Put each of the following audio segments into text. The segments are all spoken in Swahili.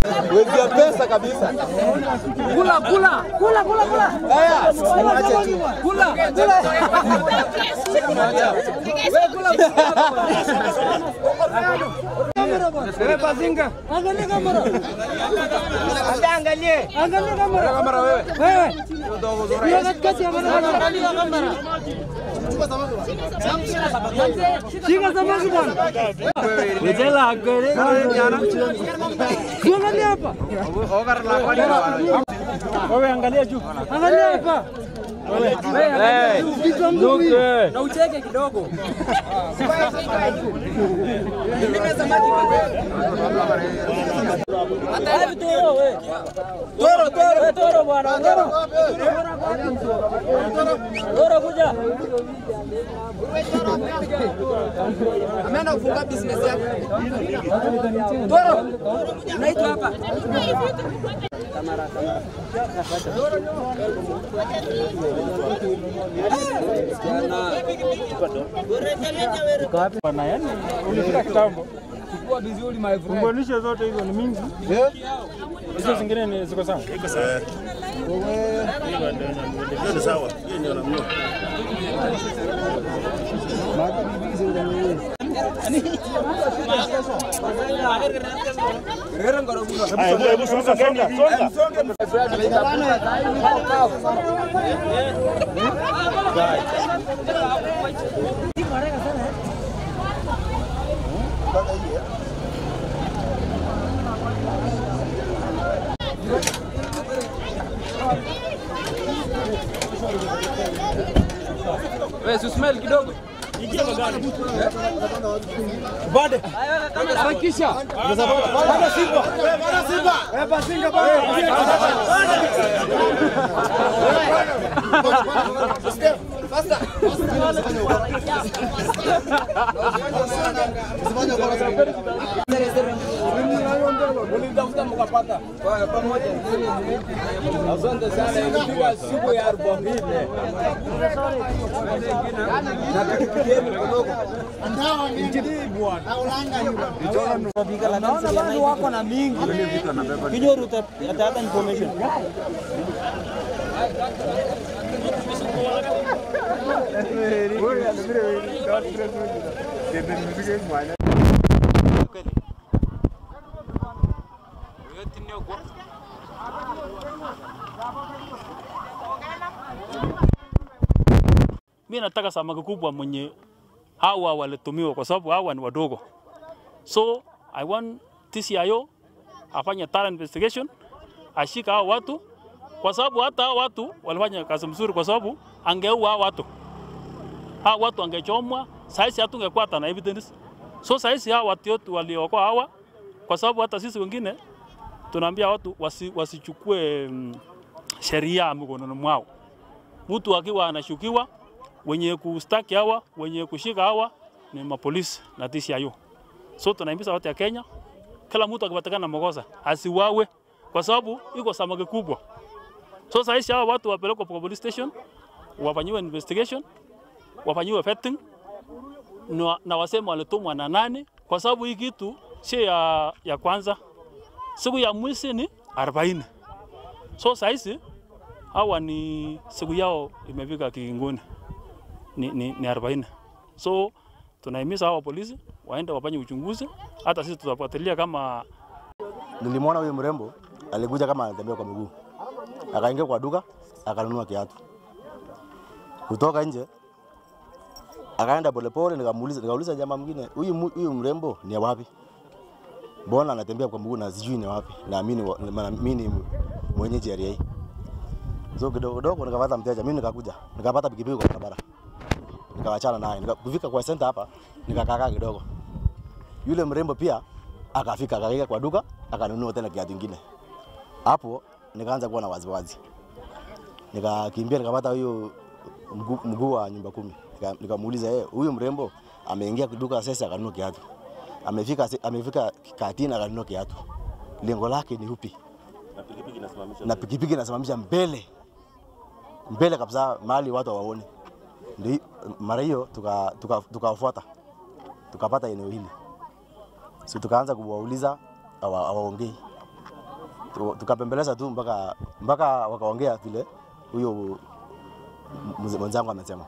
Wezi ya pesa kabisa. Kula. Haya, acha tu. Kula. Wewe Bazinga. Angalia kamera. Angalia kamera wewe. Wewe katikati ya kamera. Shika samaki bwana. Wejela agere. Angalia hapa. Wewe angalia juu. Angalia hapa. Na ucheke kidogo. Toro bwana. Toro kuja. Ameenda kufunga business yake. Toro. Naitwa hapa. Kamera. Bwana yani ulifika kitambo. Chukua vizuri my friend. Unganisha zote hizo ni mingi. Hizo zingine ni ziko sawa. Iko sawa. Wewe ndio sawa. Hiyo ndio namnyo. Mata bibi hizo ndio. Hebu songa gani? Songa. Wewe smell kidogo. Ingia magari. Bade. Harakisha. Bada Simba. Bada Simba. Bada Simba. Basta. Ulitafuta mkapata pamoja. Asante sana. Ilikuwa siku ya 40. Na tukigeni kidogo. Andao ni bwana. Aulanga nyumba. Tunapiga la kanisa ya nani wako na mingi. Kinyoru hata information. Mimi nataka samaki kubwa mwenye hawa walitumiwa kwa sababu hawa ni wadogo. So I want TCIO afanye thorough investigation, ashika hao watu kwa sababu hata hao watu walifanya kazi mzuri kwa sababu angeua hao watu. Hao watu angechomwa, sasa hatungekuwa hata na evidence. So sasa hao watu wote waliokoa hawa kwa sababu hata sisi wengine tunaambia watu wasichukue sheria mikononi mwao. Mtu akiwa anashukiwa, wenye kustaki hawa, wenye kushika hawa ni mapolisi na TCIO. So tunahimiza watu ya Kenya, kila mtu akipatikana na makosa asiwawe kwa sababu iko samaki kubwa. So sasa hawa watu wapelekwa kwa police station, wafanyiwe investigation, wafanyiwe vetting na wasema walitumwa na nani kwa sababu hii kitu si ya kwanza. Siku ya mwisho ni 40. So sasa hawa ni siku yao imefika kingoni. Ni 40. So tunahimiza hawa polisi waende wafanye uchunguzi, hata sisi tutafuatilia kama. Nilimwona huyo mrembo alikuja kama anatembea kwa miguu. Akaingia kwa duka, akanunua kiatu. Kutoka nje akaenda polepole, nikauliza jamaa mwingine, huyu mrembo ni wapi? Mbona anatembea kwa miguu na sijui ni wapi? Na mimi mwenyeji area hii. So kidogo nikapata mteja, mimi nikakuja, nikapata pikipiki kwa barabara. Nikawachana naye, nikafika kwa center hapa, nikakaa kidogo. Yule mrembo pia akafika, akaingia kwa duka, akanunua tena kiatu kingine. Hapo nikaanza kuwa na waziwazi. Nikakimbia nikapata huyo mguu wa nyumba 10. Nikamuuliza huyu mrembo ameingia duka sasa akanunua kiatu. Amefika katina akanunua kiatu. Lengo lake ni upi? Na pikipiki inasimamisha mbele kabisa mahali watu waone. Ndio mara hiyo tukafuata. Tukapata eneo hili. So tukaanza kuwauliza hawaongei. tukapembeleza tu mpaka wakaongea vile huyo mwenzangu amesema.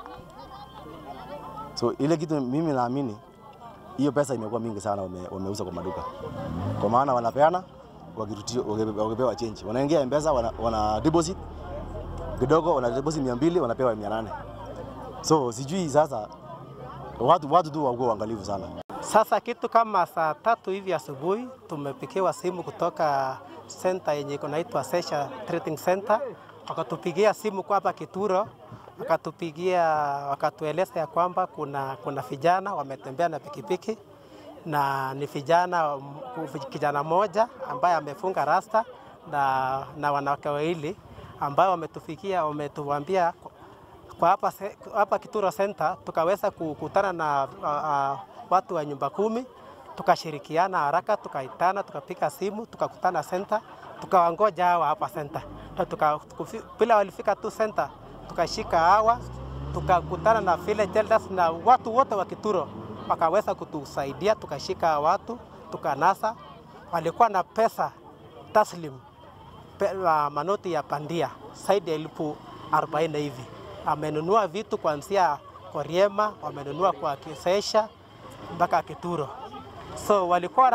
So ile kitu mimi naamini hiyo pesa imekuwa mingi sana wameuza kwa maduka. Kwa maana wanapeana wakipewa change. Wanaingia M-Pesa wana deposit kidogo, wana deposit 200 wanapewa 800. So sijui sasa watu tu wako waangalifu sana. Sasa kitu kama saa 3 hivi asubuhi tumepikiwa simu kutoka center yenye inaitwa Sesha Trading Center. Wakatupigia simu kwa hapa Kituro, wakatueleza ya kwamba kuna vijana wametembea na pikipiki na ni kijana moja ambaye amefunga rasta na wanawake wawili ambao wametuambia kwa hapa Kituro Center tukaweza kukutana na watu wa nyumba 10, tukashirikiana haraka, tukaitana, tukapiga simu, tukakutana center, tukawangoja hawa hapa center. Bila walifika tu center, tukashika hawa, tukakutana na village elders na watu wote wa Kituro wakaweza kutusaidia, tukashika watu, tukanasa. Walikuwa na pesa taslim, manoti ya pandia zaidi ya 40,000 hivi. Amenunua vitu kuanzia Koriema, wamenunua kwa Kisesha mpaka Kituro. So walikuwa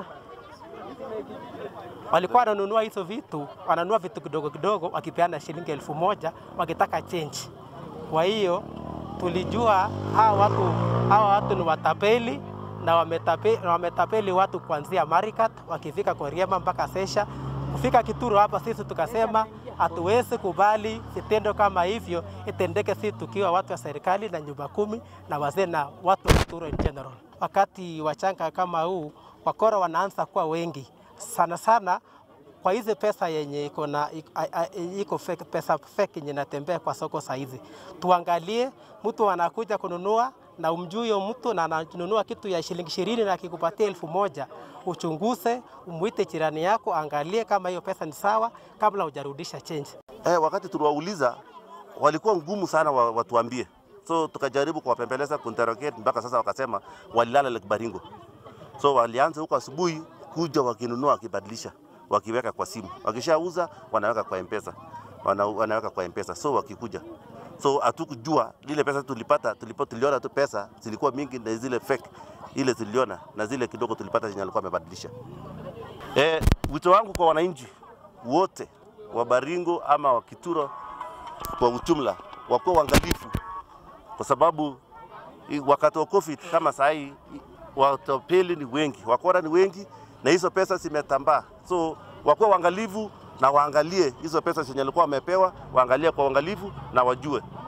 wananunua hizo vitu, wananunua vitu kidogo kidogo wakipeana shilingi 1,000 wakitaka change. Kwa hiyo tulijua hawa watu ni watapeli na wametapeli watu kuanzia Marikat wakifika Koriema mpaka Sesha. Kufika Kituro hapa sisi tukasema hatuwezi kubali vitendo kama hivyo itendeke, sisi tukiwa watu wa serikali na nyumba 10 na wazee na watu wa Kituro in general. Wakati wachanga kama huu wakora wanaanza kuwa wengi sana kwa hizi pesa yenye iko fake, pesa fake yenye natembea kwa soko saizi. Tuangalie mtu anakuja kununua na umjui mtu na ananunua kitu ya shilingi 20 na akikupatia 1,000, uchunguze, umuite jirani yako, angalie kama hiyo pesa ni sawa kabla hujarudisha change. Wakati tuliwauliza walikuwa ngumu sana watuambie. So tukajaribu kuwapembeleza kuinterrogate mpaka sasa wakasema walilala Lake Baringo. So walianza huko asubuhi kuja wakinunua wakibadilisha, wakiweka kwa simu. Wakishauza wanaweka kwa M-Pesa. Wanaweka kwa M-Pesa. So wakikuja. So hatukujua lile pesa tuliona tu pesa zilikuwa mingi na zile fake ile ziliona na zile kidogo tulipata zenye alikuwa amebadilisha. Wito wangu kwa wananchi wote wa Baringo ama wa Kituro kwa ujumla wakuwa waangalifu, kwa sababu wakati wa COVID kama saa hii watapeli ni wengi, wakora ni wengi na hizo pesa zimetambaa. So wakuwa waangalifu na waangalie hizo pesa zenye walikuwa wamepewa, waangalie kwa uangalifu na wajue